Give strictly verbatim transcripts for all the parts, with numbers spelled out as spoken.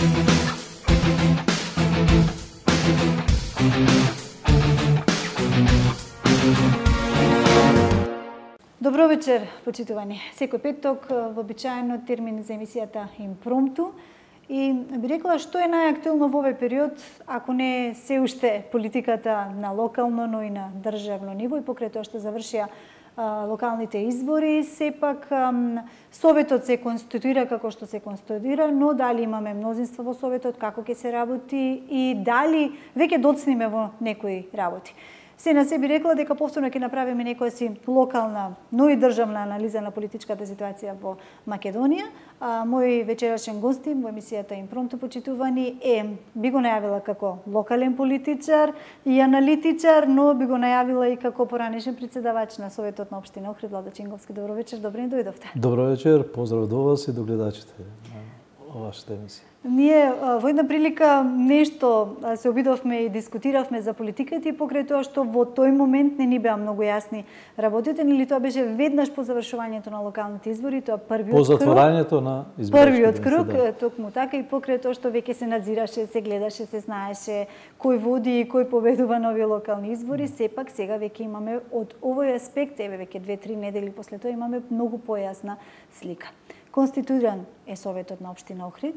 Добро вечер, почитувани. Секој петок, вообичаено термин за емисијата Импромту. И би рекла што е најактуелно во овој период, ако не се уште политиката на локално, но и на државно ниво, и покрај тоа што завршија а, локалните избори, сепак а, Советот се конституира како што се конституира, но дали имаме мнозинство во Советот, како ќе се работи и дали веќе доцниме во некои работи. Се на себе рекла дека повторно ќе направиме некоја си локална, но и државна анализа на политичката ситуација во Македонија. А, мој вечерашен гостин во емисијата Импромту, почитувани, е би го најавила како локален политичар и аналитичар, но би го најавила и како поранешен председавач на Советот на општина Охрид, Влада Чинговски. Добро вечер, добре ни дојдовте. Добро вечер, поздрав до вас и до гледачите на вашата емисија. Ние во една прилика нешто се обидовме и дискутиравме за политиката и покрај тоа што во тој момент не ни беа многу јасни работите, или тоа беше веднаш по завршувањето на локалните избори, тоа првиот круг. По затворањето на изборите. Првиот круг, да. Токму така, и покрај тоа што веќе се надзираше, се гледаше, се знаеше кој води и кој победува на овие локални избори, сепак сега веќе имаме од овој аспект, еве веќе две-три недели после тоа имаме многу појасна слика. Конституиран е Советот на општина Охрид.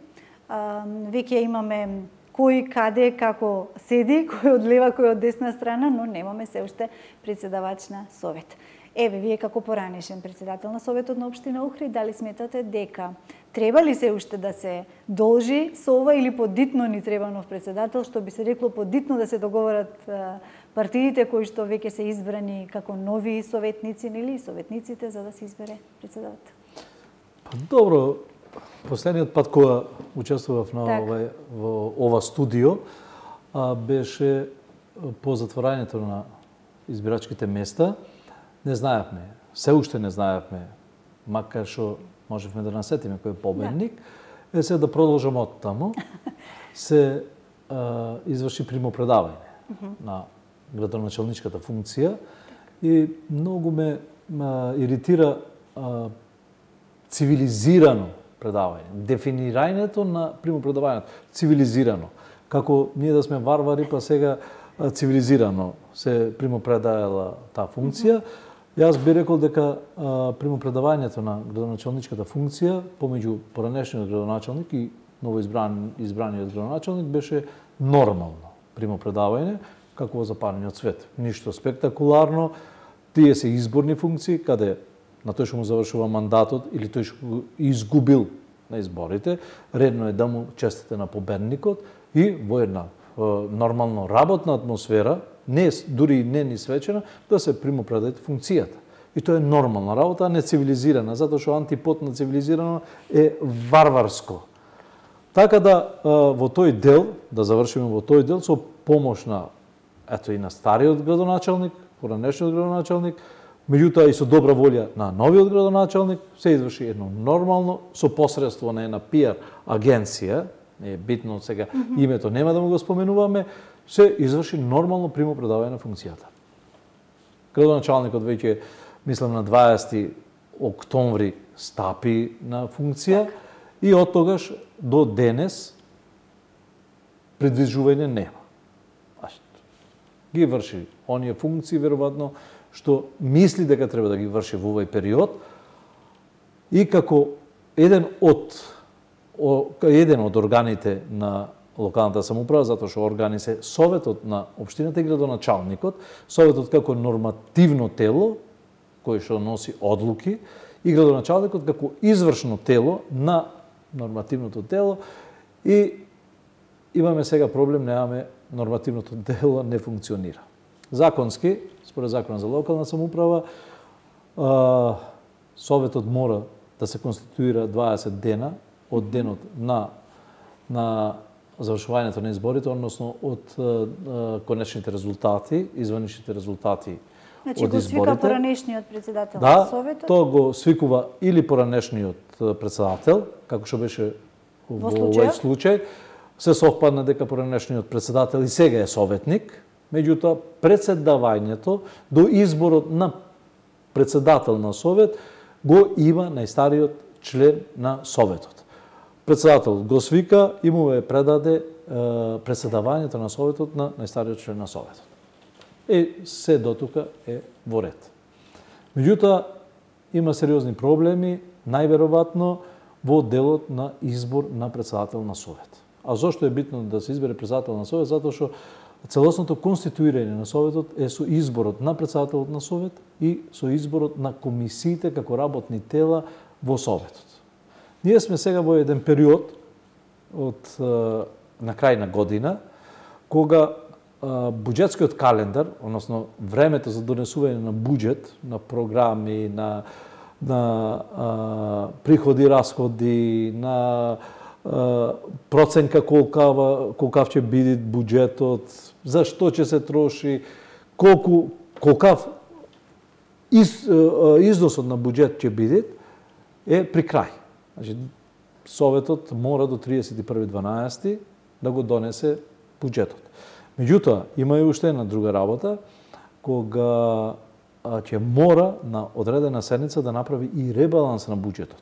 Веќе имаме кој каде како седи, кој од лева, кој од десна страна, но немаме се уште председавач на Совет. Еве, вие како поранешен председател на Советот на општина Охрид, дали сметате дека треба ли се уште да се должи со ова или подитно ни треба нов председател, што би се рекло подитно да се договорат партиите кои што веќе се избрани како нови советници или советниците за да се избере председател? Добро, последниот пат кога учествував на так. ова, во ова студио а, беше по затворањето на избирачките места. Не знаевме, се уште не знаевме, макар што можевме да насетиме кој е победник. Да. Е се да продолжам од таму. Се а, изврши примопредавање uh -huh. на градоначалничката функција и многу ме а, иритира а, цивилизирано предавање. Дефинирањето на примопредавањето. Цивилизирано. Како ние да сме варвари, па сега цивилизирано се примопредаела таа функција. Јас би рекол дека примопредавањето на градоначалничката функција помеѓу поранешниот градоначалник и новоизбран избраниот градоначалник беше нормално примопредавање, како во западниот свет. Ништо спектакуларно. Тие се изборни функции каде на тој што му завршува мандатот или тој што го изгубил на изборите, редно е да му честите на победникот и во една е, нормално работна атмосфера, не дури не ни свечена, да се примопредаде функцијата. И тоа е нормална работа, а не цивилизирана, затоа што антипод на цивилизирано е варварско. Така да е, во тој дел, да завршиме во тој дел, со помош на, ето и на стариот градоначалник, поранешниот градоначалник, меѓутоа и со добра волја на новиот градоначалник се изврши едно нормално со посредство на една пиар агенција, е битно сега mm -hmm. името нема да му го споменуваме, се изврши нормално примопредавање на функцијата. Градоначалникот веќе мислам на дваесети октомври стапи на функција и од тогаш до денес предвижување нема. Ги врши оние функции веројатно што мисли дека треба да ги врши во овој период и како еден од о, еден од органите на локалната самоуправа, затоа што органи се Советот на општината и градоначалникот, Советот како нормативно тело кој што носи одлуки и градоначалникот како извршно тело на нормативното тело и имаме сега проблем, немаме нормативното тело не функционира. Законски, според Законот за локална самоуправа, Советот мора да се конституира дваесет дена од денот на на завршувањето на изборите, односно од конечните резултати, изваничните резултати значи, од изборите. Значи го свика поранешниот председател да, на Советот? Да, тоа го свикува или поранешниот председател, како што беше во, во овој случај. Се совпадна дека поранешниот председател и сега е советник, меѓутоа председавањето до изборот на председател на Совет го има најстариот член на Советот. председател го свика и му е предаде председавањето на Советот на најстариот член на Советот. И се дотука е во ред. Меѓутоа, има сериозни проблеми, најверојатно во делот на избор на председател на Совет. А зошто е битно да се избере председател на Совет? Затоа што целосното конституирање на Советот е со изборот на председателот на Совет и со изборот на комисиите како работни тела во Советот. Ние сме сега во еден период од на крај на година, кога буџетскиот календар, односно времето за донесување на буџет, на програми, на, на а, приходи, расходи, на а, проценка колкава, колкав ќе биде буџетот, за што ќе се троши, колку, колкав из, износот на буџет ќе биде, е при крај. Значи, Советот мора до триесет и први дванаести да го донесе буџетот. Меѓутоа, има и уште една друга работа, кога ќе мора на одредена седница да направи и ребаланс на буџетот.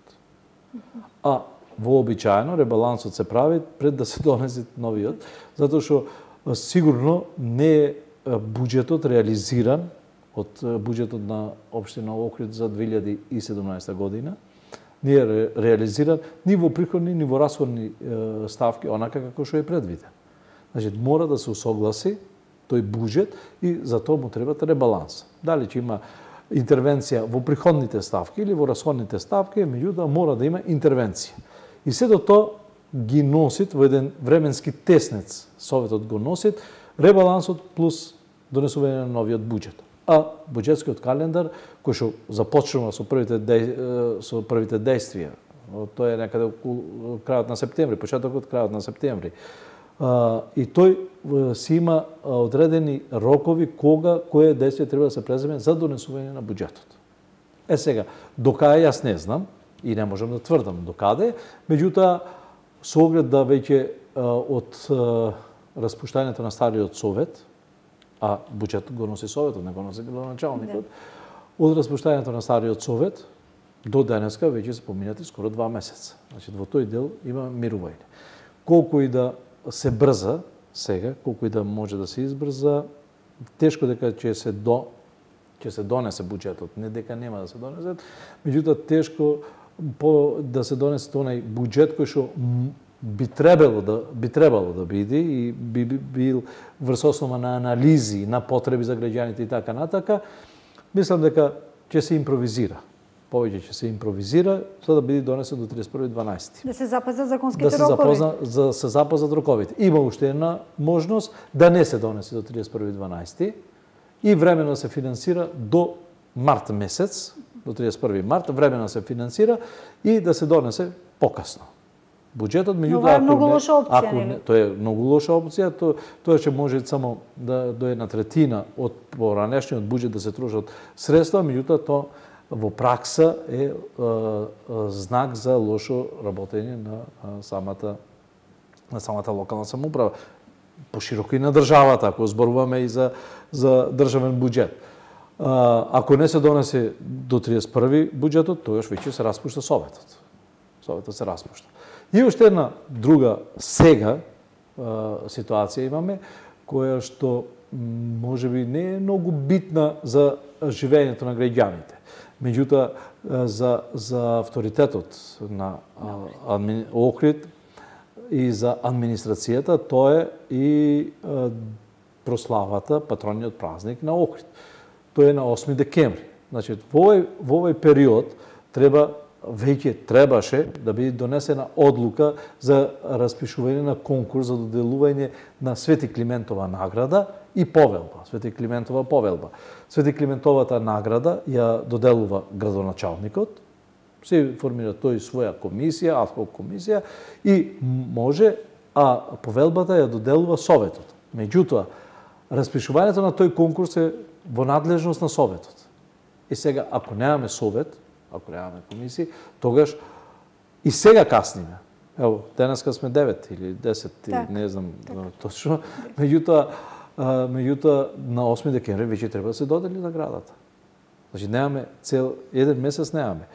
А вообичаено ребалансот се прави пред да се донесе новиот, затоа што сигурно не е буџетот реализиран од буџетот на општина Охрид за две илјади и седумнаесета година, не е реализиран ни во приходни, ни во расходни ставки, онака како што е предвиден. Значи, мора да се усогласи тој буџет и за тоа му треба ребаланс. Дали ќе има интервенција во приходните ставки или во расходните ставки, меѓутоа мора да има интервенција. И сето тоа ги носит во еден временски теснец. Советот го носит ребалансот плюс донесување на новиот буџет. А буџетскиот календар, кој што започнува со првите деј... со првите дејствија, тоа е некаде околу крајот на септември, почетокот крајот на септември. И тој си има одредени рокови кога кое дејствие треба да се преземе за донесување на буџетот. Е сега, докаде јас не знам и не можам да тврдам докаде, меѓутоа со оглед да веќе од распуштањето на стариот совет, а буџетот го носи Советот, не го носи градоначалникот, од распуштањето на стариот совет до денеска веќе се поминати скоро два месеца. Значи, во тој дел има мирување. Колку и да се брза сега, колку и да може да се избрза, тешко дека ќе се до ќе се донесе буџетот, не дека нема да се донесе, меѓутоа тешко по да се донесе тој буџет кој што би требало да би требало да биде и би бил врз основа на анализи на потреби за граѓаните и така натака. Мислам дека ќе се импровизира. Повеќе ќе се импровизира за да биде донесен до триесет и први дванаести. Да се запазат законските да рокови. Да се за се запазат роковите. Има уште една можност да не се донесе до триесет и први дванаести и времено да се финансира до март месец, до триесет и први март, времено да се финансира и да се донесе покасно. Буџетот, меѓутоа, е многу лоша опција, ако не, тоа е многу лоша опција, то, тоа ќе може само да до една третина од поранешниот буџет да се трошат средства, меѓутоа тоа во пракса е, е, е знак за лошо работење на самата на самата локална самоуправа. Пошироко и на државата, ако зборуваме и за за државен буџет. Ако не се донесе до триесет и први буџетот, тогаш веќе се распушта Советот. Советот се распушта. И уште една друга сега ситуација имаме, која што можеби не е многу битна за живењето на граѓаните. Меѓутоа, за, за авторитетот на адми... Охрид и за администрацијата, тоа е и прославата, патрониот празник на Охрид. Тоа е на осми декември. Значи, во овој, во овој период треба веќе требаше да биде донесена одлука за распишување на конкурс за доделување на Свети Климентова награда и повелба. Свети Климентова повелба. Свети Климентовата награда ја доделува градоначалникот, се формира тој своја комисија, адхок комисија и може, а повелбата ја доделува Советот. Меѓутоа, распишувањето на тој конкурс е во надлежност на Советот. И сега, ако немаме Совет, ако немаме комисии, тогаш и сега касниме. Ево, денеска сме девет или десет, так, не знам так. Точно. Меѓутоа, меѓутоа на осми декември веќе треба да се додели наградата. Значи немаме цел еден месец немаме.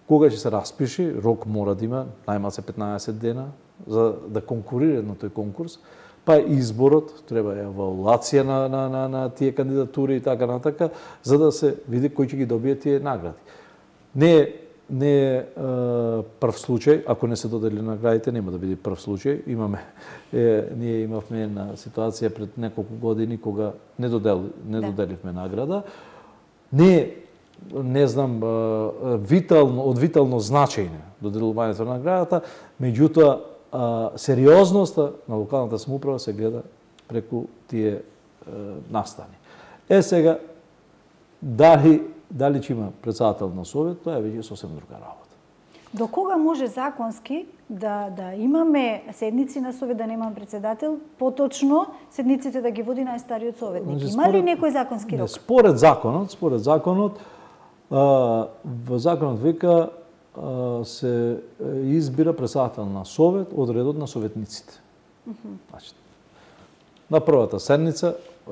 кога ќе се распиши, рок мора да има најмалку петнаесет дена за да конкурира на тој конкурс, па изборот, треба евалуација на, на, на, на тие кандидатури и така натака, за да се види кој ќе ги добие тие награди. Не е не е прв случај, ако не се додели наградите, нема да биде прв случај. Имаме, е, ние имавме една ситуација пред неколку години кога не, додел, не да. доделивме награда. Не не знам, витално, од витално значање доделувањето на наградата, меѓутоа сериозноста на локалната самоуправа се гледа преку тие настани. Е сега, дали Дали ќе има председател на совет, тоа е веќе сосем друга работа. До кога може законски да да имаме седници на совет, да немам председател, поточно седниците да ги води најстариот советник? Значи, има ли некој законски рок? Не, според законот, според законот, а, во законот вика а, се избира председател на совет од редот на советниците. Uh -huh. Значи, на првата седница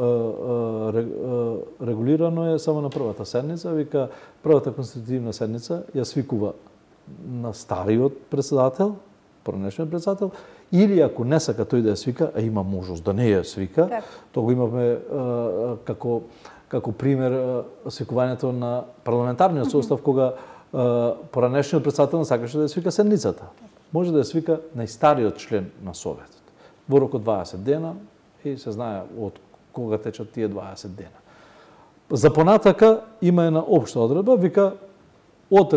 регулирано е само на првата седница, вика првата конститутивна седница ја свикува на стариот председател, поранешниот председател, или ако не сака тој да ја свика, а има можност да не ја свика, так. Тоа го имавме како како пример свикувањето на парламентарниот состав, кога поранешниот председател не сакаше да ја свика седницата. Може да ја свика најстариот член на советот. Во рок од дваесет дена и се знае од кога течат тие дваесет дена. За понатака има една општа одредба, вика од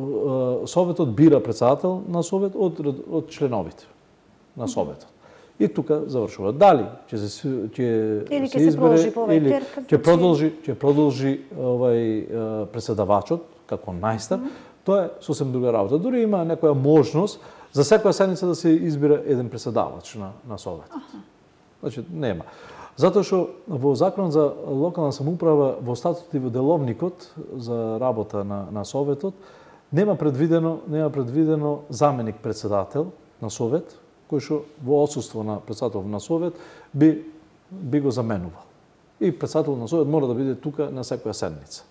советот бира председател на совет од од членовите на советот. И тука завршува. Дали ќе се ќе се избере или ќе продолжи ќе продолжи овај претседавачот како најстар, mm -hmm. тоа е сосем друга работа. Дури има некоја можност за секоја седница да се избира еден претседавач на на советот. Uh -huh. Значи нема. Затоа што во Законот за локална самоуправа, во статутот и во деловникот за работа на, на советот, нема предвидено, нема предвидено заменик председател на совет, кој што во отсуство на председател на совет би, би го заменувал. И председател на совет мора да биде тука на секоја седница.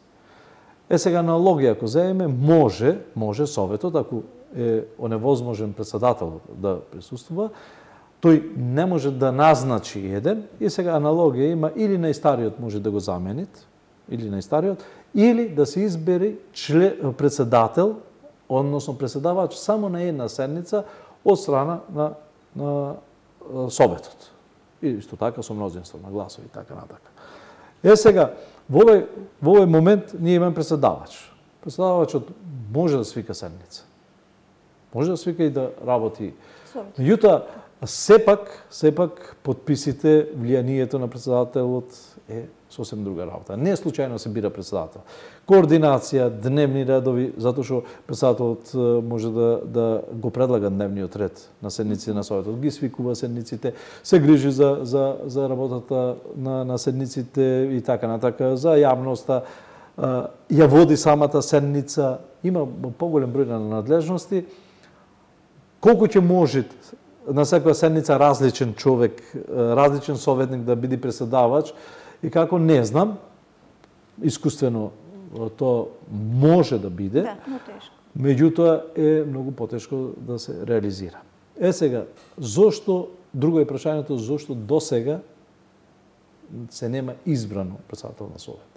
Е сега аналогија ако земеме, може, може советот, ако е оневозможен председател да присуствува, тој не може да назначи еден, и сега аналогија има или најстариот може да го заменит, или најстариот, или да се избери член, председател, односно председавач само на една седница од страна на, на советот. И исто така со мнозинство на гласови и така натака. Е сега, во овој, во овој момент ние имаме председавач. Председавачот може да свика седница. Може да свика и да работи. Меѓутоа, сепак, сепак подписите, влијанието на председателот е сосем друга работа. Не случајно се бира председател. Координација, дневни редови, затоа што председателот може да, да го предлага дневниот ред на седниците на советот, ги свикува седниците, се грижи за, за, за работата на, на седниците и така натака, за јавноста, ја води самата седница, има поголем број на надлежности. Колку ќе може на секоја седница различен човек, различен советник да биде преседавач, и како не знам, искуствено тоа може да биде, да, но тешко. Меѓутоа е многу потешко да се реализира. Е сега, зошто, друго е прашањето, зошто до сега се нема избрано председател на совет?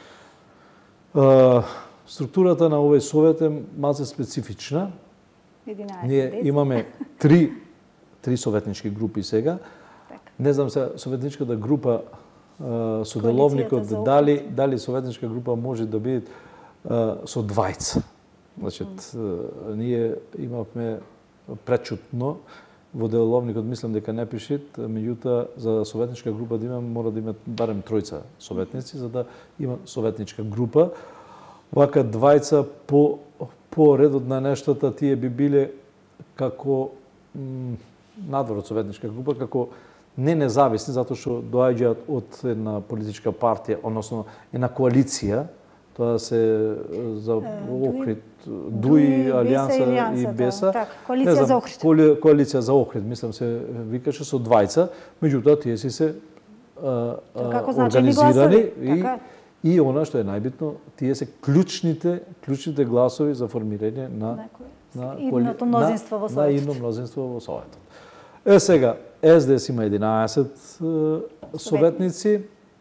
Структурата на овој совет е малце специфична. единаесет, Ние имаме три три советнички групи сега. Так. Не знам се советничката група со деловникот дали дали советничка група може да биде со двајца. Значи mm. ние имавме пречутно во деловникот, мислам дека не пишет, меѓутоа за советничка група да има мора да има барем тројца советници за да има советничка група. Вака двајца по по редот на нештата тие би биле како надвор од советничка група, како не независни, затоа што доаѓаат од една политичка партија, односно една коалиција, тоа се за Охрид, Дуи, Алијанса и Беса. Так, коалиција за Охрид. Коалиција за Охрид, мислам се викаше со двајца, меѓутоа тие си се а, а, организирани и, И она што е најбитно, тие се клучните, клучните гласови за формирање на на идното мнозинство во Советот. На идно мнозинство во Советот. Е сега, Ес Де Ес има единаесет советници,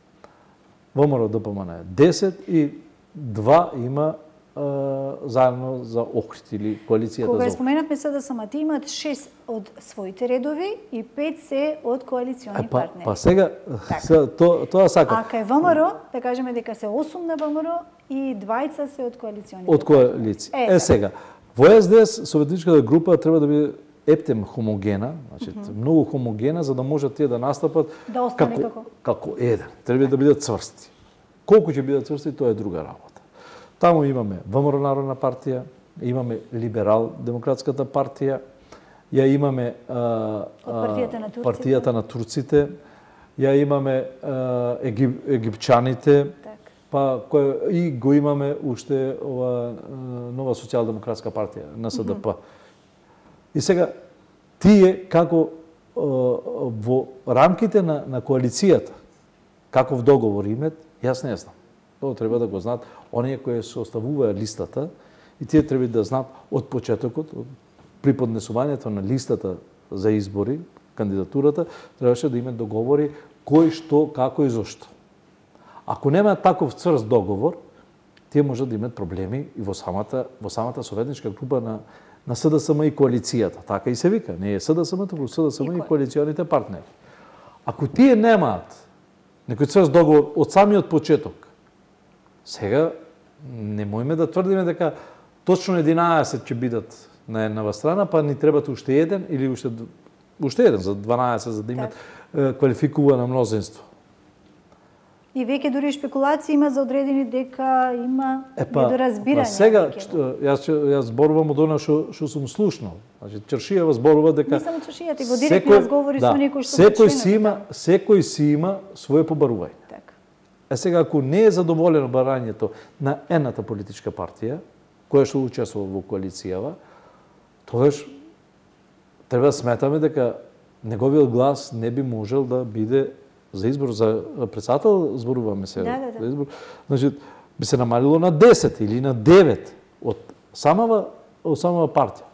ВМРО Д П М Н е десет и два има заедно за Охрид или коалицијата Кога за Кога споменавме С Д С М, имаат шест од своите редови и пет се од коалициони па, партнери. Па сега, сега то, тоа сака. А кај ВМРО, да кажеме дека се осум на ВМРО и двајца се од коалициони. Од коалиција. Е, е сега, во Ес Де Ес советничката група треба да биде ептем хомогена, значи mm -hmm. многу хомогена за да можат тие да настапат да остане како како, како еден. Треба да бидат цврсти. Колку ќе бидат цврсти, тоа е друга работа. Таму имаме ВМРО Народна партија, имаме Либерал Демократската партија, ја имаме а, партијата на турците, партијата на турците, ја имаме а, егип, египчаните, так. па кој и го имаме уште ова нова социјалдемократска партија, Н С Д П. Mm -hmm. И сега тие како во рамките на на коалицијата каков договор имат, јас не знам. Тоа треба да го знаат оние кои составуваат листата и тие треба да знаат од почетокот, при поднесувањето на листата за избори, кандидатурата, требаше да имат договори кој што, како и зошто. Ако нема таков цврст договор, тие можат да имат проблеми и во самата во самата советничка група на на С Д С М и коалицијата. Така и се вика, не е С Д С М, туку С Д С М и, и коалиционите партнери. Ако тие немаат некој цврст договор од самиот почеток, сега не можеме да тврдиме дека точно единаесет ќе бидат на еднава страна, па ни требат уште еден или уште уште еден за дванаесет за да имат так. Квалификувано мнозинство. И веќе дури шпекулации има за одредени дека има недоразбирање. Па сега јас јас зборувам од она што што сум слушнал. Значи Чаршијева зборува дека не само Чаршијата, и во директни разговори да, со некои што секој си има, секој си има своје побарување. Така. Е сега ако не е задоволено барањето на едната политичка партија која што учествува во коалицијава, тогаш треба да сметаме дека неговиот глас не би можел да биде за избор за претседател, зборуваме се да, да, да. за избор. Значи би се намалило на десет или на девет од самава од самава партија.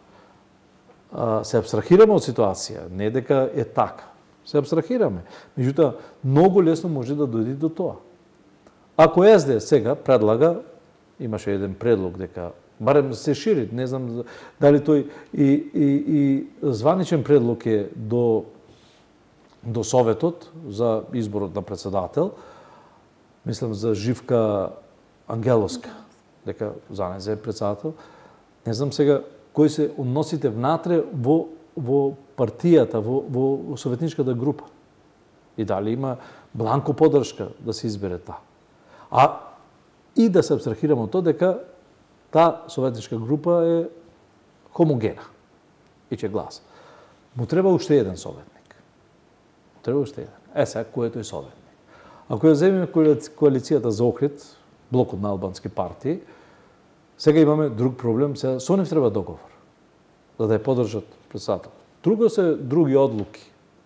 А, се абстрахираме од ситуација, не дека е така. Се абстрахираме. Меѓутоа, многу лесно може да дојде до тоа. Ако Ес Де Ес сега предлага, имаше еден предлог дека барем се шири, не знам дали тој и, и, и званичен предлог е до до Советот за изборот на претседател, мислам за Живка Ангеловска, дека за неја е претседател. Не знам сега кои се односите внатре во во партијата, во во советничката група. И дали има бланко поддршка да се избере таа. А и да се абстрахираме од тоа дека таа советничка група е хомогена и ќе гласа. Му треба уште еден советник. Треба уште еден. Е, сега, кој е тој советник? Ако ја земеме коалицијата за Охрид, блокот на албански партии, сега имаме друг проблем, сега со нив треба договор, за да ја поддржат претседател. Друго се други одлуки.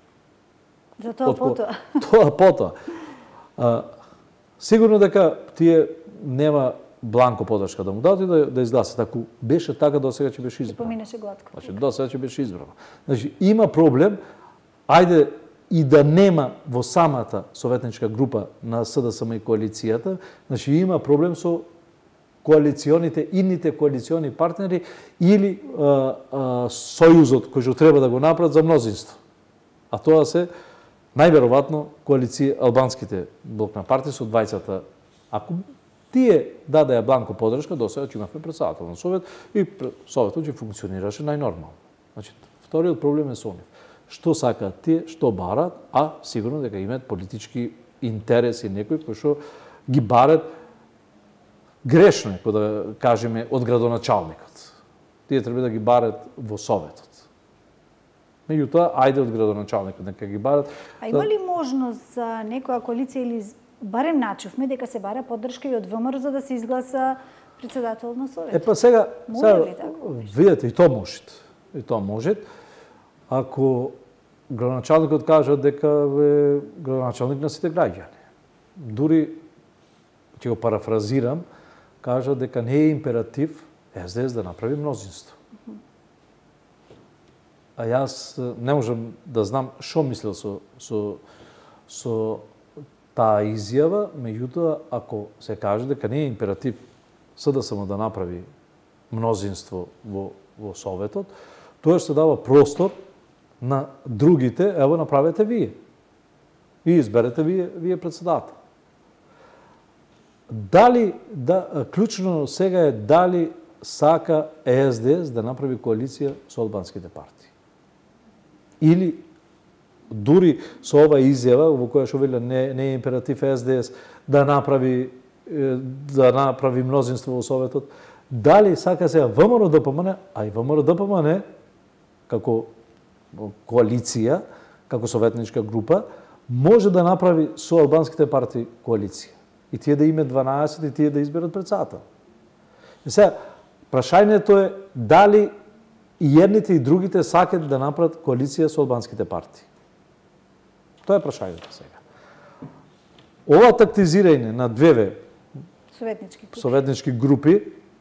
За тоа потоа. Тоа потоа. А, сигурно дека тие нема бланко поддршка да му дадат и да, да изгласат. Ако беше така, до сега ќе беше избрано. Поминеше гладко. Значи, до сега ќе беше избрано. Значи, има проблем, ајде и да нема во самата советничка група на С Д С М и коалицијата, значи има проблем со коалиционите, идните коалициони партнери или а, а, сојузот кој што треба да го направат за мнозинство. А тоа се најверојатно коалиција албанските блок на партии со двајцата. Ако тие дадеа бланко поддршка, до сега ќе имавме претседател на совет и советот ќе функционираше најнормално. Значи, вториот проблем е со нив. Што сакаат тие, што барат, а сигурно дека имаат политички интереси некои кои што ги барат грешно, кој да кажеме, од градоначалникот. Тие треба да ги барат во советот. Меѓутоа, ајде од градоначалникот нека ги барат. А има ли можност за некоја коалиција или барем начувме дека се бара поддршка и од ВМРО за да се изгласа претседател на советот? Е па сега, сега така, видете, и тоа може. И тоа може. Ако градоначалникот кажа дека е градоначалник на сите граѓани, дури ќе го парафразирам, кажа дека не е императив Ес Де Ес да направи мнозинство. А јас не можам да знам што мислел со, со, со таа изјава, меѓутоа, ако се каже дека не е императив Се Де Ес Ем да направи мнозинство во, во Советот, тоа што дава простор на другите, ево направете вие. И изберете вие, вие председател. Дали, да, клучно сега е дали сака Ес Де Ес да направи коалиција со албанските партии. Или дури со ова изјава во која што вели не, не е императив Ес Де Ес да направи да направи мнозинство во Советот, дали сака сега ВМРО Д П М Н, а и ВМРО Д П М Н како коалиција, како советничка група, може да направи со албанските партии коалиција. И тие да име дванаесет и тие да изберат председател. И сега, прашањето е дали и едните и другите сакат да направат коалиција со албанските партии. Тоа е прашањето сега. Ова тактизирање на две советнички групи, советнички групи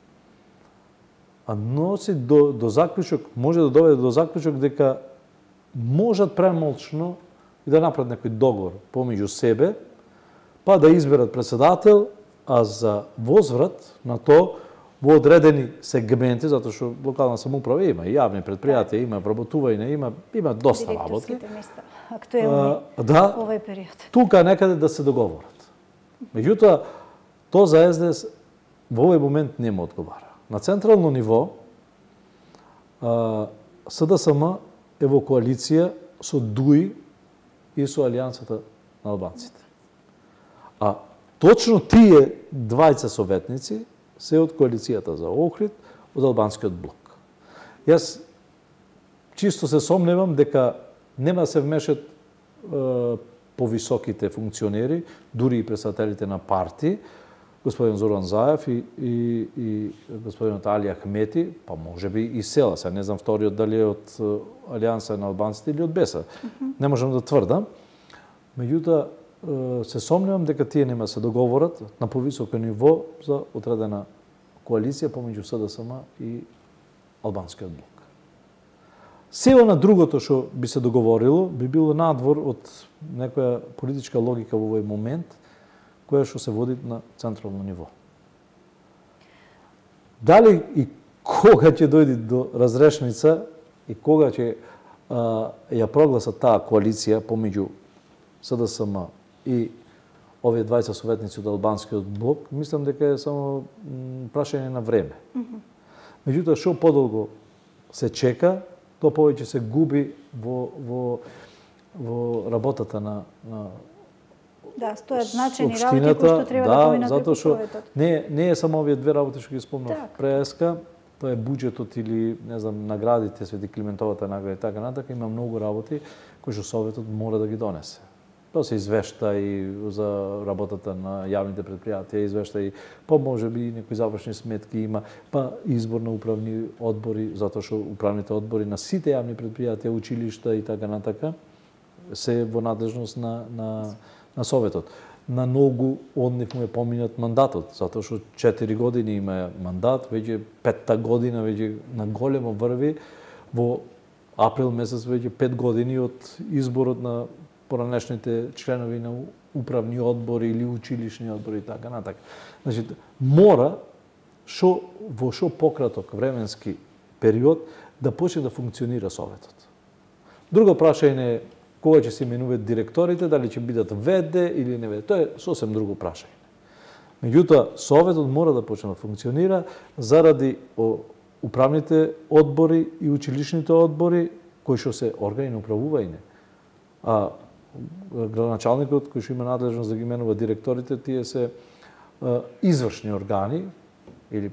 а носи до, до заклучок, може да доведе до заклучок дека можат премолчно и да направат некој договор помеѓу себе, па да изберат председател, а за возврат на то во одредени сегменти, затоа што локална самоуправа има и јавни предпријатија, има вработување, има има доста работи. Директорските места актуелни да, овој период. Тука некаде да се договорат. Меѓутоа, то за Ес Де Ес во овој момент не му одговара. На централно ниво, С Де С М е во коалиција со ДУИ и со Алијансата на албанците. А точно тие двајца советници се од коалицијата за Охрид, од албанскиот блок. Јас чисто се сомневам дека нема да се вмешат е, повисоките функционери, дури и председателите на партии, господин Зоран Заев и, и, и господинот Али Ахмети, па може би и Села, сега не знам вториот дали е од Алијанса на албанците или од Беса. Mm -hmm. Не можам да тврдам. Меѓутоа, се сомневам дека тие нема се договорат на повисоко ниво за одредена коалиција помеѓу С Де С М и албанскиот блок. Сево на другото што би се договорило би било надвор од некоја политичка логика во овој момент, која што се води на централно ниво. Дали и кога ќе дојде до разрешница и кога ќе а, ја прогласат таа коалиција помеѓу С Де С М и овие двајца советници од албанскиот блок, мислам дека е само прашање на време. Mm -hmm. Меѓутоа, што подолго се чека, то повеќе се губи во, во, во работата на, на да, стојат значајни работи кои што треба да, да поминат затоа што Советот. Не, не е само овие две работи што ги спомнав так. преска, тоа е буџетот или не знам наградите, Свети Климентовата награда и така натака, има многу работи кои што Советот мора да ги донесе. Тоа се извешта и за работата на јавните предпријатија, извешта и па може би некои завршни сметки има, па избор на управни одбори, затоа што управните одбори на сите јавни предпријатија, училишта и така натака се во надлежност на на на Советот. На многу од нив му е поминат мандатот, затоа што четири години има мандат, веќе петта година веќе на големо врви, во април месец веќе пет години од изборот на поранешните членови на управни одбори или училишни одбори и така натака. Значи, мора шо, во шо пократок временски период да почне да функционира Советот. Друго прашање е кога ќе се именуваат директорите, дали ќе бидат В Д или не В Д. Тоа е сосем друго прашање. Меѓутоа, Советот мора да почне да функционира заради управните одбори и училишните одбори, кои што се органи на управување. А градоначалникот кој што има надлежност да ги именува директорите, тие се а, извршни органи или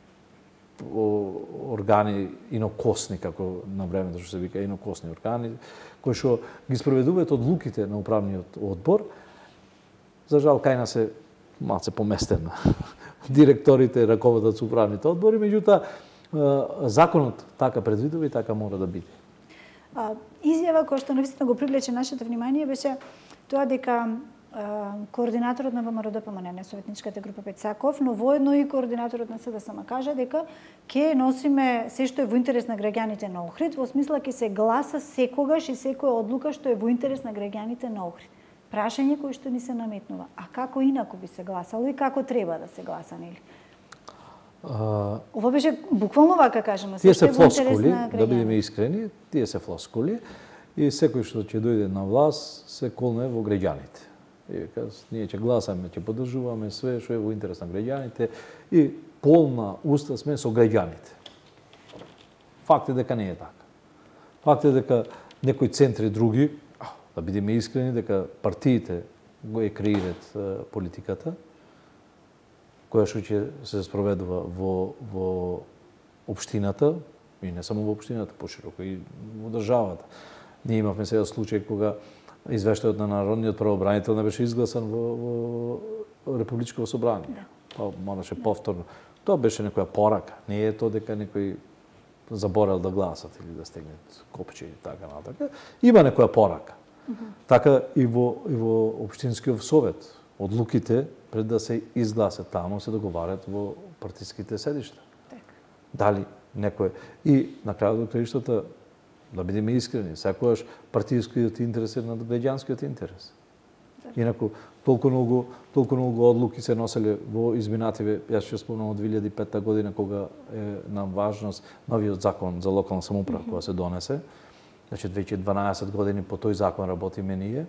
органи инокосни, како на времето што се вика инокосни органи, кои што ги спроведуваат одлуките на управниот одбор. За жал, кај нас е малце поместен директорите раководат со управните одбори, меѓутоа законот така предвидува и така мора да биде. А, изјава која што навистина го привлече нашето внимание беше тоа дека координаторот на ВМРО-ДПМН, не советничката група Пецаков, но воедно и координаторот на СДСМ кажа дека ќе носиме се што е во интерес на граѓаните на Охрид, во смисла ќе се гласа секогаш и секоја одлука што е во интерес на граѓаните на Охрид. Прашање кој што ни се наметнува. А како инаку би се гласало и како треба да се гласа, нели? Uh, Ова беше буквално вака кажеме, се што е во интерес на граѓаните. Да бидеме искрени, тие се флоскули и секој што ќе дојде на власт се колне во граѓаните. И каз, ние ќе гласаме, ќе поддржуваме све што е во интерес на граѓаните и полна уста сме со граѓаните. Факт е дека не е така. Факт е дека некои центри други, да бидеме искрени, дека партиите го е креират политиката, која што ќе се спроведува во, во општината, и не само во општината, пошироко и во државата. Ние имавме сега случај кога извештајот на Народниот правобранител не беше изгласан во, во Републичко собрание. Да. Па мораше повторно. Тоа беше некоја порака. Не е тоа дека некој заборел да гласат или да стегнат копче и така натака. Има некоја порака. Uh -huh. Така и во, и во Општинскиот совет. Одлуките, пред да се изгласат таму, се договарат во партиските седишта. Так. Дали некој... И на крајот од краиштата, да бидеме искрени, секогаш партискиот интерес е над граѓанскиот интерес. Да. Инаку, толку многу, толку многу одлуки се носеле во изминативе, јас ќе спомнам од две илјади и пета година, кога е на важност новиот закон за локална самоуправа, mm -hmm. кога се донесе. Значи, веќе дванаесет години по тој закон работиме ние.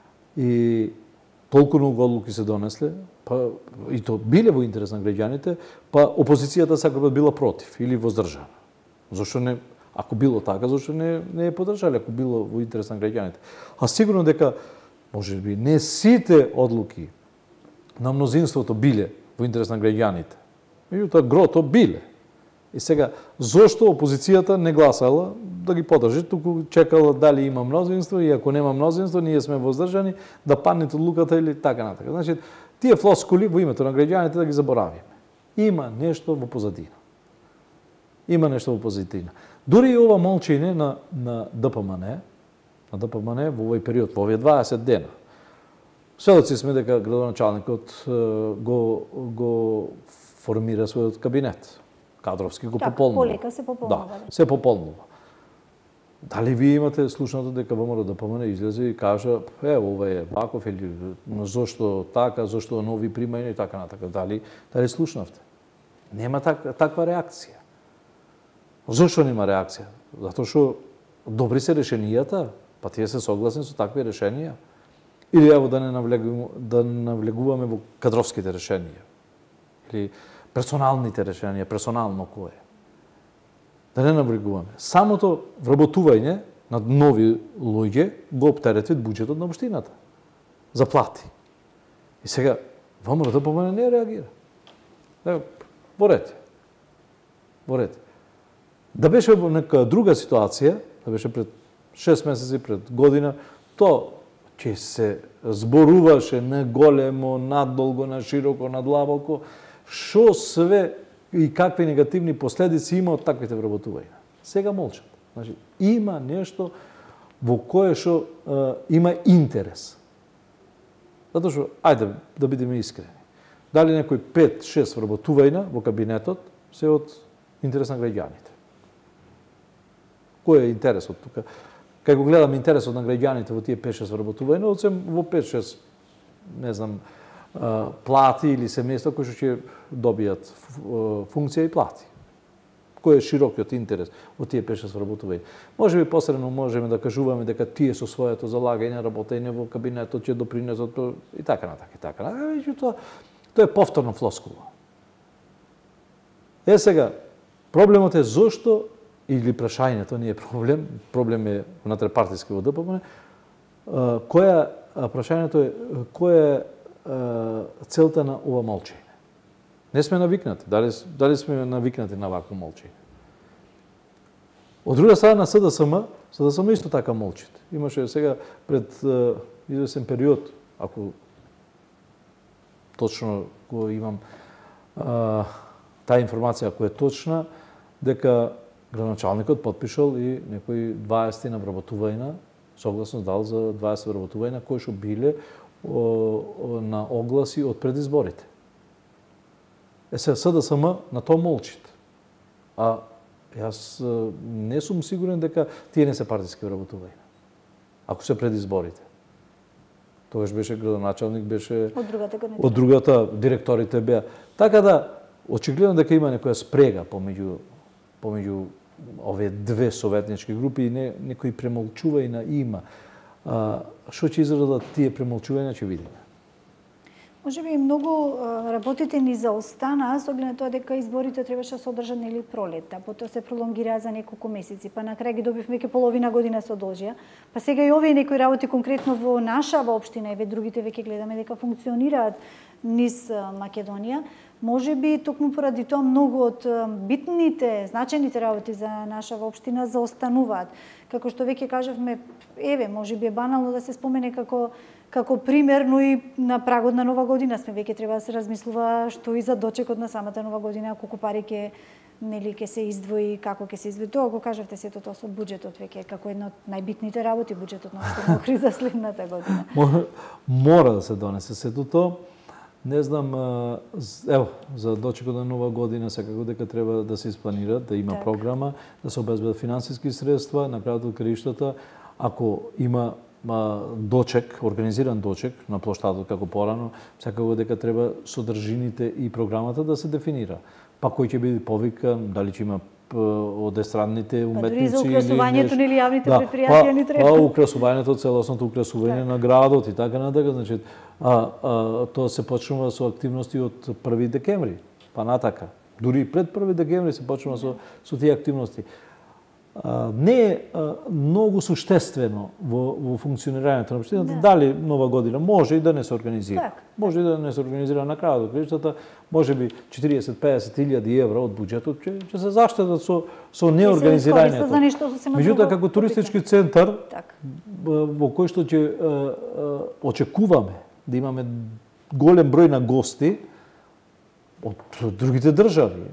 И толку многу одлуки се донесле, па, и то биле во интерес на граѓаните, па опозицијата секогаш била против или воздржана. Зошто не... Ако било така, зашто не, не е поддржале, ако било во интерес на граѓаните. А сигурно дека, може би, не сите одлуки на мнозинството биле во интерес на граѓаните. Меѓутоа, грото биле. И сега, зошто опозицијата не гласала да ги поддржи, туку чекала дали има мнозинство и ако нема мнозинство, ние сме воздржани да паднете одлуката или така натака. Значи, тие флоскули во името на граѓаните да ги заборавиме. Има нешто во позадина. Има нешто во позадина. Дури и ова молчење на, на ДПМН, на ДПМН во овој период, во овие дваесет дена, сведоци сме дека градоначалникот го, го формира својот кабинет. Кадровски го так, пополнува. Полека се пополнува. Да, се пополнува. Дали вие имате слушнато дека ВМРО-ДПМН излезе и кажа, е, ова е ваков, или зошто така, зошто нови примања и така натака. Дали, дали слушнавте? Нема так, таква реакција. Зошто нема реакција? Затоа што добри се решенијата, па тие се согласни со такви решенија. Или ево да не навлегуваме, да навлегуваме во кадровските решенија. Или персоналните решенија, персонално кое. Да не навлегуваме. Самото вработување на нови луѓе го оптеретит буџетот на општината. За плати. И сега, ВМРО-ДПМН не реагира. Ево, во ред. Во ред. Да беше во нека друга ситуација, да беше пред шест месеци, пред година, то ќе се зборуваше на големо, надолго, на широко, надлабоко, што све и какви негативни последици има од таквите вработувања. Сега молчат. Значи, има нешто во кое што е, има интерес. Затоа што, ајде да бидеме искрени, дали некои пет-шест вработувања во кабинетот се од интерес на граѓаните. Кој е интересот тука? Кај го гледам интересот на граѓаните во тие пет-шест вработувања, одсем во пет-шест, не знам, плати или семејства кои што ќе добијат функција и плати. Кој е широкиот интерес од тие пет-шест вработувања? Може би посредно можеме да кажуваме дека тие со своето залагање, работење во кабинетот ќе допринесат и така натака и така. Меѓутоа, тоа е повторно флоскула. Е сега, проблемот е зошто, или прашањето не е проблем, проблем е внатре-партиски во ДПМН, која прашањето е која е целта на ова молчење. Не сме навикнати. Дали, дали сме навикнати на вакво молчење? Од друга страна на СДСМ, СДСМ исто така молчит. Имаше сега пред извесен период, ако точно го имам а, таа информација која е точна, дека градоначалникот потпишал и некои дваесет на вработувања согласност дал за дваесет вработувања кои што биле о, на огласи од предизборите. Е се СДСМ на тоа молчит. А јас не сум сигурен дека тие не се партиски вработувања. Ако се предизборите. Тогаш беше градоначалник, беше од другата гарнитура. Од другата директорите беа. Така да очигледно дека има некоја спрега помеѓу помеѓу овие две советнички групи и не, некои премолчувања има. А, што ќе израдат тие премолчувања, ќе видиме. Може би многу работите ни заостана, со оглед на тоа дека изборите требаше да се одржат нели пролетта, потоа се пролонгираа за неколку месеци, па на крај ги добивме ке половина година се одолжија. Па сега и овие некои работи конкретно во наша во општина и ве другите веќе гледаме дека функционираат низ Македонија. Може би токму поради тоа многу од битните, значајните работи за наша општина заостануваат. Како што веќе кажавме, еве, може би е банално да се спомене како како пример, но и на прагот на Нова година сме веќе треба да се размислува што и за дочекот на самата Нова година, колку пари ќе нели ќе се издвои, како ќе се издвои. Тоа го кажавте сето тоа со буџетот веќе како една од најбитните работи буџетот на општина Охрид за следната година. Мора, мора да се донесе сето тоа. Не знам, ево, за дочекот на Нова година секако дека треба да се испланира, да има так. програма, да се обезбедат финансиски средства, на крајот од краиштата, ако има дочек, организиран дочек на плоштадот како порано, секако дека треба содржините и програмата да се дефинира. Па кој ќе биде повикан, дали ќе има од естрадните уметници или за украсувањето или јавните да, предпријатија ни треба. Па украсувањето, целосното украсување на градот и така натака, значи а, а тоа се почнува со активности од први декември, па натака. Дури пред први декември се почнува со со тие активности. А, не е а, многу суштествено во, во функционирањето на општината, да. Дали Нова година може и да не се организира. Так. Може и да не се организира на крајот од краиштата, може би четириесет до пеесет илјади евра од буџетот ќе, ќе се заштедат со со неорганизирањето. Меѓутоа како туристички центар так. Во кој што ќе очекуваме да имаме голем број на гости од другите држави,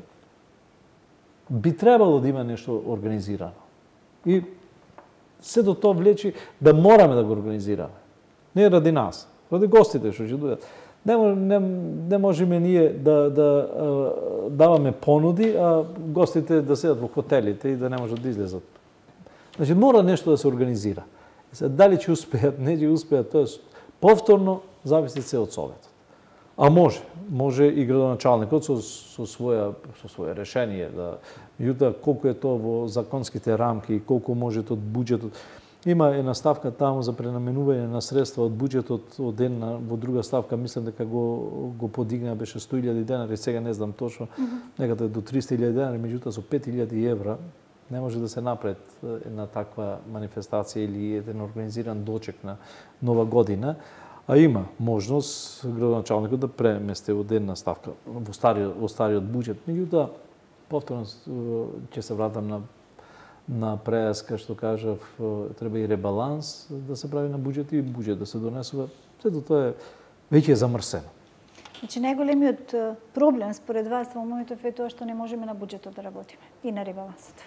би требало да има нешто организирано. И се до тоа влечи да мораме да го организираме. Не ради нас, ради гостите што ќе дојдат. Не, не, не можеме ние да, да а, даваме понуди, а гостите да седат во хотелите и да не можат да излезат. Значи, мора нешто да се организира. Дали ќе успеат, не ќе успеат, тоа повторно зависи се од Советот. А може, може и градоначалникот со, со своја со свое решение да јута колку е тоа во законските рамки и колку може од буџетот. Има една ставка таму за пренаменување на средства од буџетот од една во друга ставка, мислам дека го го подигна, беше сто илјади денари, сега не знам точно, mm -hmm. некаде до триста илјади денари, меѓутоа со пет илјади евра не може да се напред една таква манифестација или еден организиран дочек на Нова година. А има можност градоначалникот да премести од една ставка во стариот, во стариот буџет. Меѓутоа, повторно ќе се вратам на на преска што кажав, треба и ребаланс да се прави на буџет и буџет да се донесува. Сето тоа е веќе е замрсено. Значи најголемиот проблем според вас во моментов е тоа што не можеме на буџетот да работиме и на ребалансот.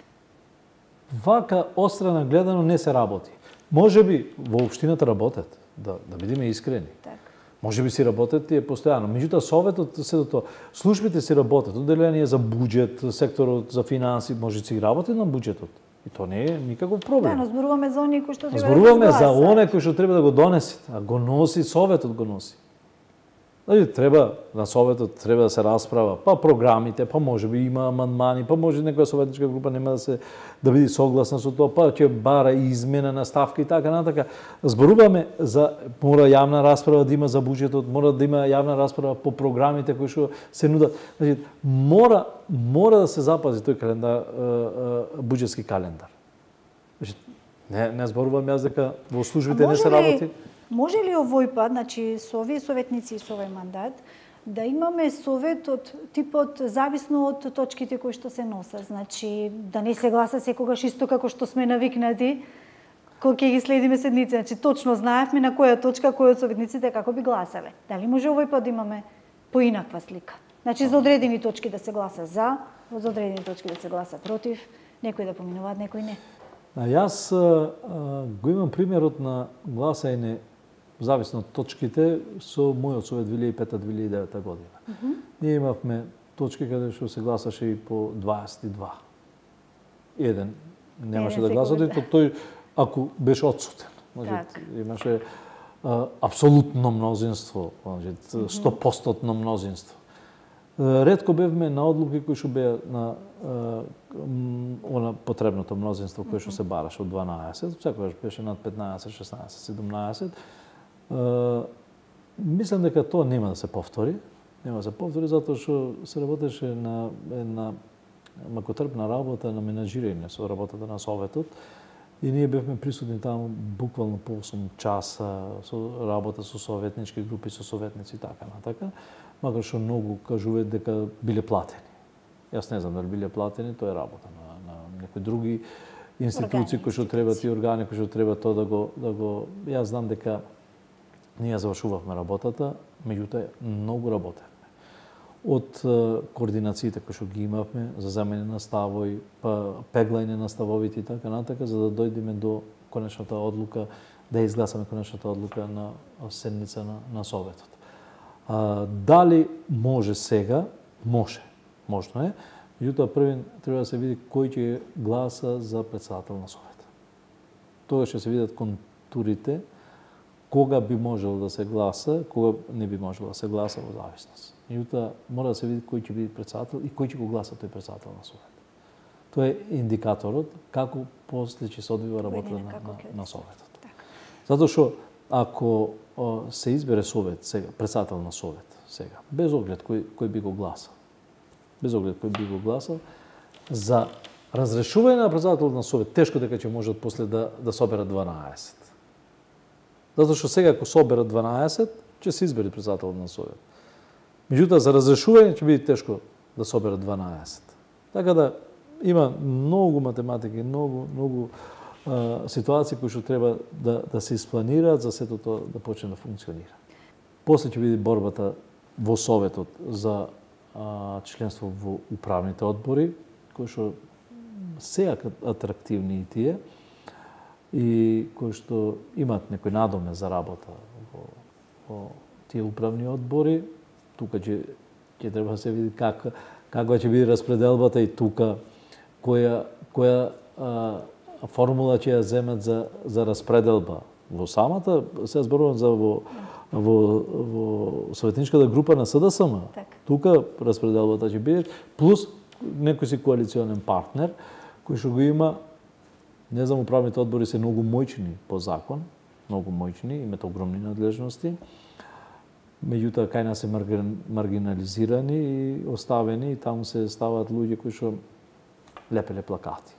Вака острана гледано не се работи. Може би во општината работат, да да бидеме искрени. Так. Може би си работат тие постојано. Меѓутоа советот се до тоа. Службите си работат, одделение за буџет, секторот за финанси, може си работи на буџетот. И тоа не е никаков проблем. Да, но зборуваме за оние кои што треба зборуваме да зборуваме за оние кои што треба да го донесат, а го носи советот го носи. Значи треба на советот треба да се расправа, па програмите, па можеби има амандмани, па може некоја советничка група нема да се да биде согласна со тоа, па ќе бара измена на ставка и така натака. Зборуваме за мора јавна расправа да има за буџетот, мора да има јавна расправа по програмите кои што се нудат. Значи мора мора да се запази тој календар, буџетски календар. Значи не не зборувам јас дека во службите не се работи. Може ли овој пат, значи со овие советници и со овој мандат, да имаме совет од типот зависно од точките кои што се носат, значи да не се гласа секогаш исто како што сме навикнати кога ќе ги следиме седници, значи точно знаевме на која точка кој од советниците како би гласале. Дали може овој пат да имаме поинаква слика? Значи за одредени точки да се гласа за, за одредени точки да се гласа против, некои да поминуваат, некои не. А јас а, го имам примерот на гласање зависно од точките со мојот совет две илјади и пета - две илјади и девета година. Mm -hmm. Ние имавме точки каде што се гласаше и по дваесет и два. Еден немаше да гласа, да. Тој ако беше отсутен. Може, имаше а, апсолутно мнозинство, може, сто проценти мнозинство. Ретко бевме на одлуки кои што беа на а, она потребното мнозинство кое што се бараше од дванаесет, секогаш беше над петнаесет, шеснаесет, седумнаесет. А, мислам дека тоа нема да се повтори. Нема да се повтори затоа што се работеше на една макотрпна работа на менаџирање со работата на Советот. И ние бевме присутни таму буквално по осум часа со работа со советнички групи, со советници и така натака, макар што многу кажуваат дека биле платени. Јас не знам дали биле платени, тоа е работа на, на некои други институции кои што треба и органи кои што треба тоа да го да го јас знам дека ние завршувавме работата, меѓутоа многу работевме. Од координациите кои што ги имавме за земење на ставови, па пеглање на ставовите и така натака, за да дојдеме до конечната одлука, да изгласаме конечната одлука на седница на, на Советот. А, дали може сега? Може. Можно е. Меѓутоа први треба да се види кој ќе гласа за председател на Совет. Тогаш ќе се видат контурите кога би можело да се гласа, кога не би можело да се гласа во зависност. Меѓутоа мора да се види кој ќе биде председател и кој ќе го гласа тој председател на Совет. Тоа е индикаторот како после ќе се одвива работата на, на, на Советот. Затоа што ако о, се избере Совет сега, председател на Совет сега, без оглед кој, кој би го гласал, без оглед кој би го гласал, за разрешување на председател на Совет, тешко дека ќе можат после да, да соберат дванаесет. Затоа што сега ако соберат дванаесет, ќе се избере председател на Совет. Меѓутоа, за разрешување ќе биде тешко да соберат дванаесет. Така да има многу математики, многу, многу а, ситуации кои што треба да, да се испланираат за сето тоа да почне да функционира. После ќе биде борбата во Советот за а, членство во управните одбори, кои што се атрактивни и тие, и кои што имат некој надоме за работа во, во тие управни одбори. Тука ќе ќе треба да се види как каква ќе биде распределбата и тука која која а, формула ќе ја земат за за распределба во самата, се зборувам за во во во советничката група на СДСМ. Так. Тука распределбата ќе биде плюс некој си коалиционен партнер кој што го има. Не знам, управните одбори се многу моćни по закон, многу моćни, имат огромни надлежности. Меѓутоа, кај нас се маргинализирани и оставени, и таму се ставаат луѓе кои што лепеле плакати.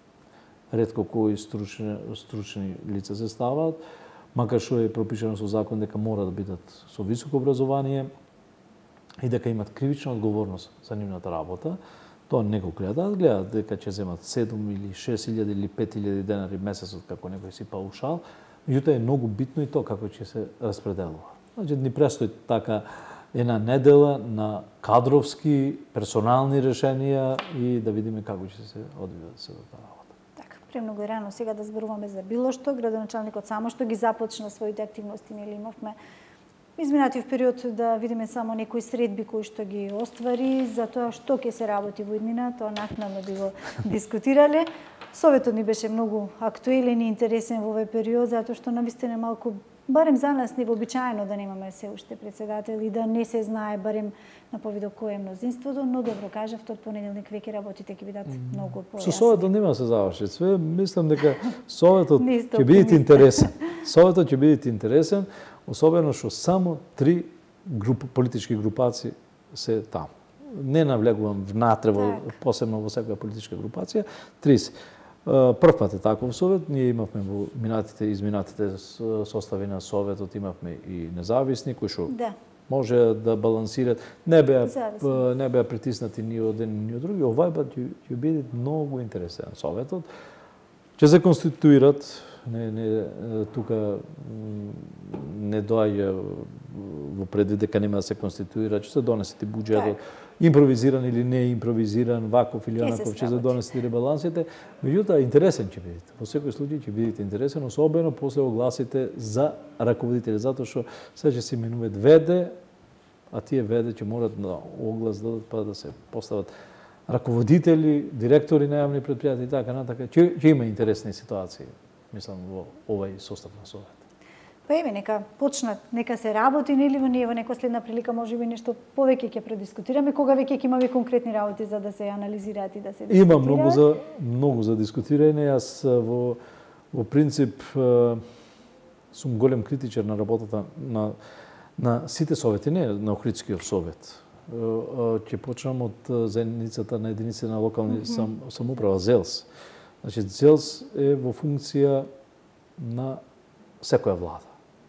Ретко кои стручни, стручни лица се ставаат, макар што е пропишано со закон дека мора да бидат со високо образование и дека имат кривична одговорност за нивната работа. Тоа не го гледаат, гледаат дека ќе земат седум или шест илјади или пет илјади денари месецот како некој си паушал. Меѓутоа е многу битно и тоа како ќе се распределува. Значи, ни престои така една недела на кадровски, персонални решенија и да видиме како ќе се одвива седата работа. Така, премногу е рано сега да зборуваме за било што. Градоначалникот само што ги започна своите активности, нели имавме изминатиот период да видиме само некои средби кои што ги оствари, за тоа што ќе се работи во иднина, тоа накнадно би го дискутирале. Советот ни беше многу актуелен и интересен во овој период, затоа што навистина малку, барем за нас невообичаено да немаме се уште председател и да не се знае барем на повидо кое е мнозинството, но добро кажавте, од понеделник веќе работите ќе бидат многу појасни. Со Советот нема да се заврши све, мислам дека Советот ќе биде интересен. Советот ќе биде интересен, особено што само три груп, политички групации се таму. Не навлегувам внатре во посебно во секоја политичка групација, три се. Прв пат е таков совет, ние имавме во минатите изминатите состави на Советот, имавме и независни кои што да. може да балансират, не беа не беа притиснати ни од еден ни од други. Овај пат ќе биде многу интересен Советот. Ќе се конституират, не, не, тука не доаѓа во предвид дека нема да се конституира, ќе се донесете буџетот, импровизиран или не импровизиран, ваков или онаков, ќе се донесете ребалансите. Меѓутоа, интересен ќе бидете. Во секој случај ќе бидете интересен, особено после огласите за раководители, затоа што сега ќе се именуваат ВД, а тие ВД ќе морат на оглас да дадат па да се постават раководители, директори на јавни предпријатија и така натака. Ќе, ќе има интересни ситуации, мислам, во овој состав на Совет. Па еве, нека почнат, нека се работи, нели во ние во некоја следна прилика можеби нешто повеќе ќе предискутираме, кога веќе ќе имаме конкретни работи за да се анализираат и да се дискутираат. Има многу за многу за дискутирање. Јас во во принцип сум голем критичар на работата на на сите совети, не на Охридскиот совет. Ќе почнам од заедницата на единици на локални mm -hmm. сам, самоуправа, ЗЕЛС. Значи, ЗЕЛС е во функција на секоја влада.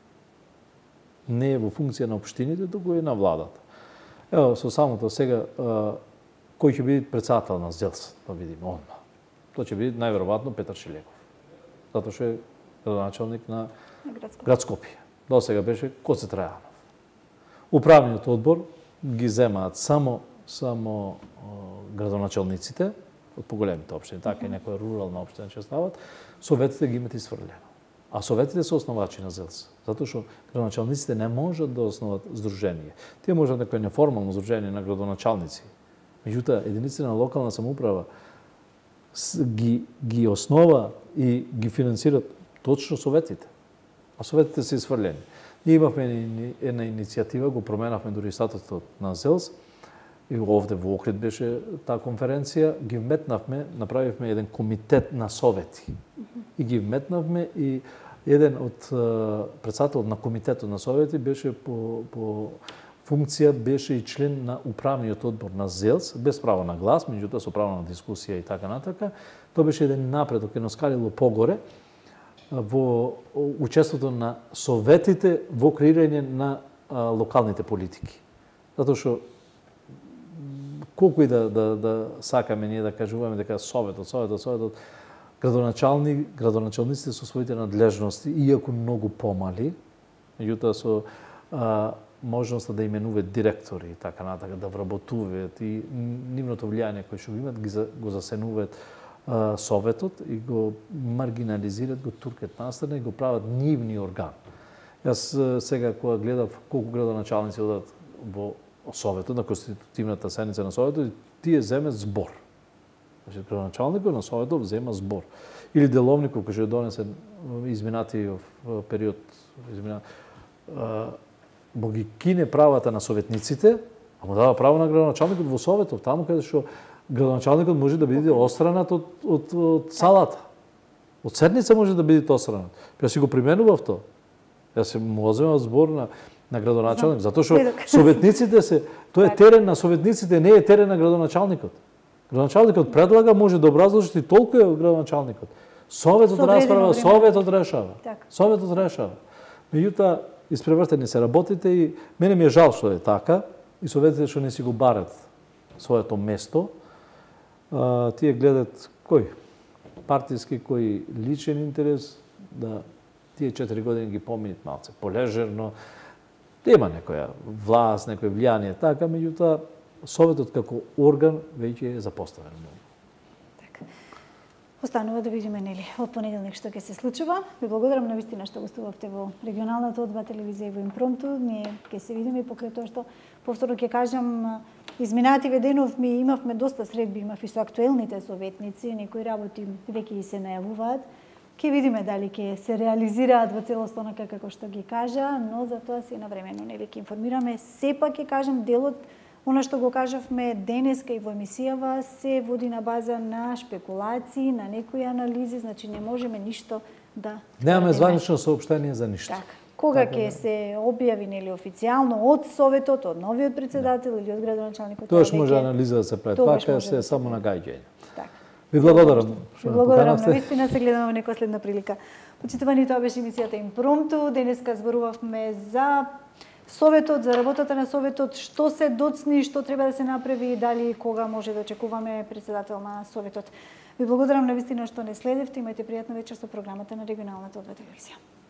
Не е во функција на општините, туку е на владата. Ево, со самото сега, кој ќе биде председател на ЗЕЛС, да видиме одма. Тоа ќе биде најверојатно Петар Шилеков. Затоа што е градоначалник на град Скопје. До сега беше Коце Трајанов. Управниот одбор ги земаат само само градоначалниците од поголемите општини, така и некоја рурална општина ќе стават, советите ги имат исфрлено. А советите се основачи на ЗЕЛС, затоа што градоначалниците не можат да основат здружение. Тие можат некој неформално здружение на градоначалници. Меѓутоа, единиците на локална самоуправа ги ги основа и ги финансират точно советите. А советите се исфрлени. Ние имавме една иницијатива, го променавме дури статутот на ЗЕЛС, и овде во Охрид беше таа конференција, ги вметнавме, направивме еден комитет на совети. И ги вметнавме и еден од председател на комитетот на совети беше по, по функција, беше и член на управниот одбор на ЗЕЛС, без право на глас, меѓутоа со право на дискусија и така натака. Тоа беше еден напредок, едно скалило погоре во учеството на советите во креирање на а, локалните политики. Затоа што колку и да, да, да сакаме ние да кажуваме дека советот, советот, советот, градоначални, градоначалниците со своите надлежности, иако многу помали, меѓутоа со а, можноста да именуваат директори и така натака, да вработуваат и нивното влијание кој што го имат, ги за, го засенуваат а, советот и го маргинализираат, го туркат настрана и го прават нивни орган. Јас сега кога гледав колку градоначалници одат во советот, на конститутивната седница на советот, тие земат збор. Значи, градоначалникот на советот взема збор. Или деловникот, кој што е донесен изминатиот период, измина, му ги кине правата на советниците, а му дава право на градоначалникот во советот, таму каде што градоначалникот може да биде отстранат од, од, од салата. Од седница може да биде отстранат. Јас си го применував тоа. Јас се му воземав збор на на градоначалник, затоа што советниците се, тоа е терен на советниците, не е терен на градоначалникот. Градоначалникот предлага, може да образложи толку е градоначалникот. Советот расправа, советот решава. Советот решава. Меѓутоа, испревртени се работите и мене ми е жал што е така и советите што не си го барат своето место. А, тие гледат кој партиски, кој личен интерес, да тие четири години ги поминат малце полежерно. Има некоја власт, некој влијание, така, меѓутоа советот како орган веќе е запоставен. Така. Останува да видиме нели од понеделник што ќе се случува. Ви благодарам на вистина што гостувавте во регионалната одба телевизија и во Импромту. Ние ќе се видиме покрај тоа што повторно ќе кажам, изминативе денов ми имавме доста средби, имав и со актуелните советници, некои работи веќе и се најавуваат. Ке видиме дали ќе се реализираат во целост онака како што ги кажа, но за тоа се навремено нели ќе информираме. Сепак ќе кажам, делот она што го кажавме денеска и во емисијава се води на база на шпекулации, на некои анализи, значи не можеме ништо да немаме званично соопштение за ништо. Така. Кога ќе се објави нели официјално од советот, од новиот председател или од градоначалникот, тоа што може анализа да се прави, вака се само нагаѓање. Така. Ви благодарам. Ви благодарам на вистина, се гледаме во некоја следна прилика. Почитувани, тоа беше емисијата Импромту. Денеска зборувавме за советот, за работата на советот, што се доцни, што треба да се направи и дали кога може да очекуваме председател на советот. Ви благодарам на вистина што не следевте. Имајте пријатна вечер со програмата на регионалната одба телевизија.